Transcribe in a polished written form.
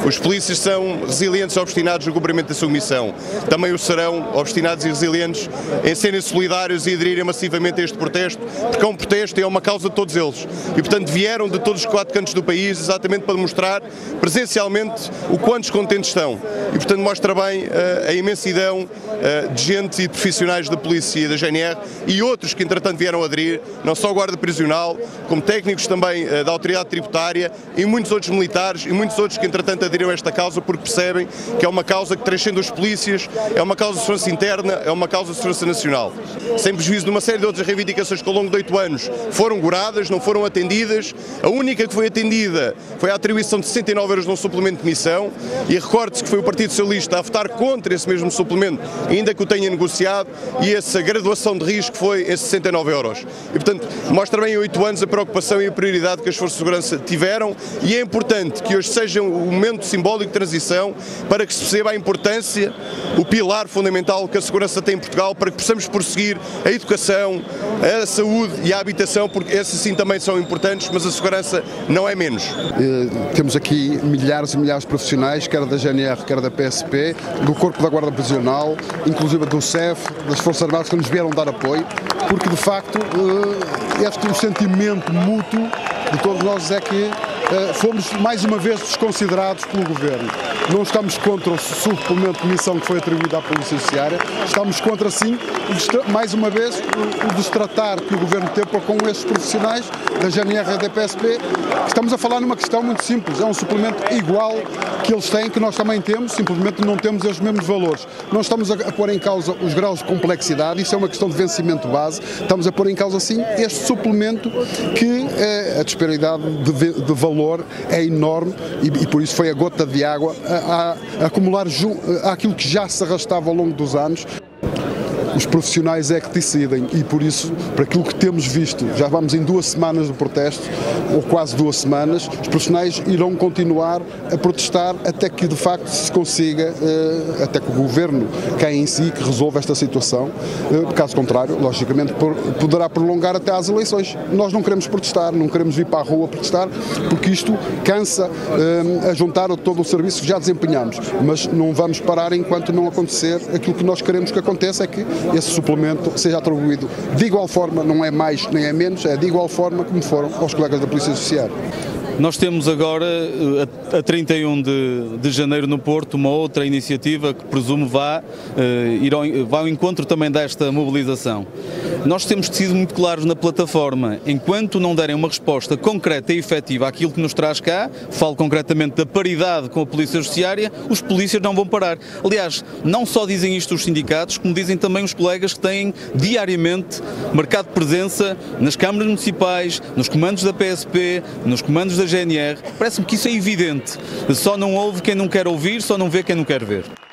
Os polícias são resilientes e obstinados no cumprimento da sua missão. Também o serão, obstinados e resilientes, em serem solidários e aderirem massivamente a este protesto, porque é um protesto e é uma causa de todos eles. E, portanto, vieram de todos os 4 cantos do país exatamente para demonstrar presencialmente o quanto descontentes estão. E, portanto, mostra bem a imensidão de gente e de profissionais da polícia e da GNR e outros que, entretanto, vieram aderir, não só a Guarda Prisional, como técnicos também da Autoridade Tributária e muitos outros militares e muitos outros que, entretanto, aderiram a esta causa porque percebem que é uma causa que transcende os polícias, é uma causa de segurança interna, é uma causa de segurança nacional. Sem prejuízo de uma série de outras reivindicações que ao longo de 8 anos foram goradas, não foram atendidas. A única que foi atendida foi a atribuição de 69 euros num suplemento de missão e recorde-se que foi o Partido Socialista a votar contra esse mesmo suplemento, ainda que o tenha negociado, e essa graduação de risco foi esses 69 euros. E, portanto, mostra bem em 8 anos a preocupação e a prioridade que as Forças de Segurança tiveram e é importante que hoje seja um momento simbólico de transição para que se perceba a importância, o pilar fundamental que a segurança tem em Portugal para que possamos prosseguir a educação, a saúde e a habitação, porque essas sim também são importantes, mas a segurança não é menos. Temos aqui milhares e milhares de profissionais, quer da GNR, quer da PSP, do Corpo da Guarda Prisional, inclusive do CEF, das Forças Armadas, que nos vieram dar apoio, porque de facto este sentimento mútuo de todos nós é que fomos mais uma vez desconsiderados pelo Governo. Não estamos contra o suplemento de missão que foi atribuído à Polícia Judiciária, estamos contra, sim, mais uma vez, o destratar que o Governo teve com estes profissionais da GNR e da PSP. Estamos a falar numa questão muito simples, é um suplemento igual que eles têm, que nós também temos, simplesmente não temos os mesmos valores. Não estamos a pôr em causa os graus de complexidade, isso é uma questão de vencimento base, estamos a pôr em causa, sim, este suplemento que a disparidade de valor é enorme e por isso foi a gota de água a acumular aquilo que já se arrastava ao longo dos anos. Os profissionais é que decidem e por isso, para aquilo que temos visto, já vamos em 2 semanas de protesto, ou quase 2 semanas, os profissionais irão continuar a protestar até que de facto se consiga, até que o Governo caia em si, que resolva esta situação. Caso contrário, logicamente, poderá prolongar até às eleições. Nós não queremos protestar, não queremos ir para a rua protestar, porque isto cansa a juntar todo o serviço que já desempenhamos, mas não vamos parar enquanto não acontecer. Aquilo que nós queremos que aconteça é que esse suplemento seja atribuído de igual forma, não é mais nem é menos, é de igual forma como foram aos colegas da Polícia Judiciária. Nós temos agora, a 31 de janeiro no Porto, uma outra iniciativa que presumo vai ao encontro também desta mobilização. Nós temos sido muito claros na plataforma, enquanto não derem uma resposta concreta e efetiva àquilo que nos traz cá, falo concretamente da paridade com a Polícia Judiciária, os polícias não vão parar. Aliás, não só dizem isto os sindicatos, como dizem também os colegas que têm diariamente marcado presença nas câmaras municipais, nos comandos da PSP, nos comandos da GNR. Parece-me que isso é evidente. Só não ouve quem não quer ouvir, só não vê quem não quer ver.